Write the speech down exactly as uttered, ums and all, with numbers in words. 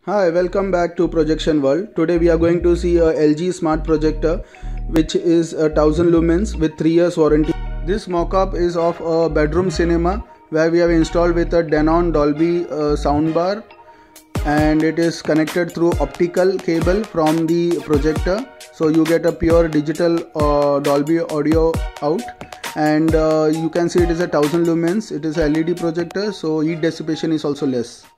Hi, welcome back to Projection World. Today we are going to see a L G Smart Projector which is a one thousand lumens with three years warranty. This mock-up is of a bedroom cinema where we have installed with a Denon Dolby uh, Sound Bar, and it is connected through optical cable from the projector, so you get a pure digital uh, Dolby audio out. And uh, you can see it is a one thousand lumens. It is a L E D projector, so heat dissipation is also less.